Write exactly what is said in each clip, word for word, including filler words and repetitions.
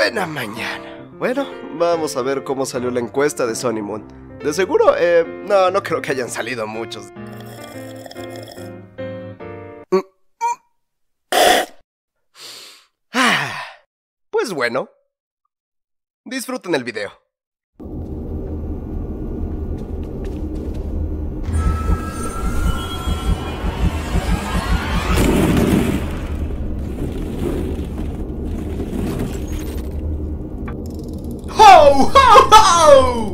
buena mañana. Bueno, vamos a ver cómo salió la encuesta de Sonny Moon. De seguro, eh, no, no creo que hayan salido muchos. Pues bueno, disfruten el video. ¡Ho, ho, ho!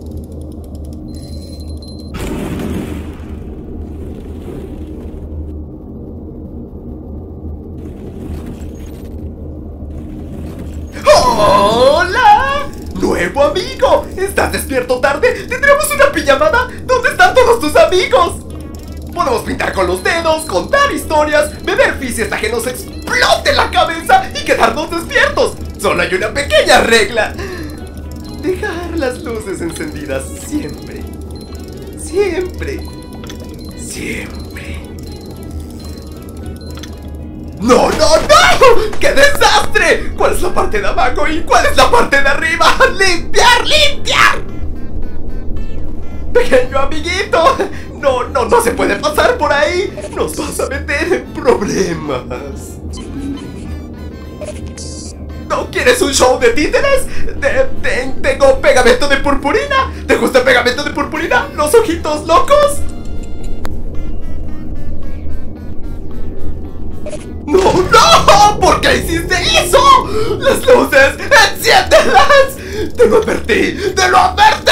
¡Hola! ¡Nuevo amigo! ¿Estás despierto tarde? ¿Tendremos una pijamada? ¿Dónde están todos tus amigos? Podemos pintar con los dedos, contar historias, beber fizz hasta que nos explote la cabeza y quedarnos despiertos. Solo hay una pequeña regla: dejar las luces encendidas siempre. Siempre. Siempre. ¡No, no, no! ¡Qué desastre! ¿Cuál es la parte de abajo y cuál es la parte de arriba? ¡Limpiar, limpiar! Pequeño amiguito, no, no, no se puede pasar por ahí. Nos vas a meter en problemas. ¿No quieres un show de títeres? De, de, tengo pegamento de purpurina. ¿Te gusta el pegamento de purpurina? ¿Los ojitos locos? ¡No, no! ¿Por qué hiciste eso? ¡Las luces! ¡Enciéndelas! ¡Te lo advertí! ¡Te lo advertí!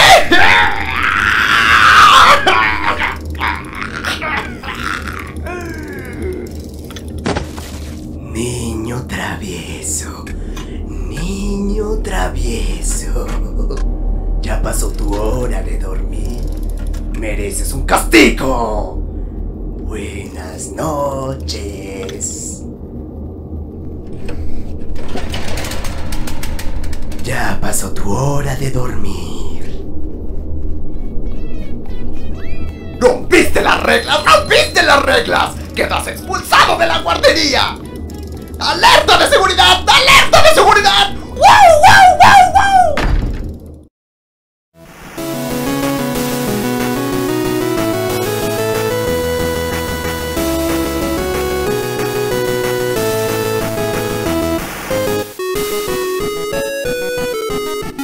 Niño travieso. Niño travieso. Ya pasó tu hora de dormir. Mereces un castigo. Buenas noches. Ya pasó tu hora de dormir. ¡Rompiste las reglas! ¡Rompiste las reglas! ¡Quedas expulsado de la guardería! ¡Alerta de seguridad! ¡Alerta de seguridad! ¡Wow, wow, wow, wow!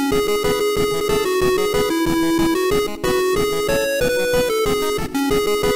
Thank you.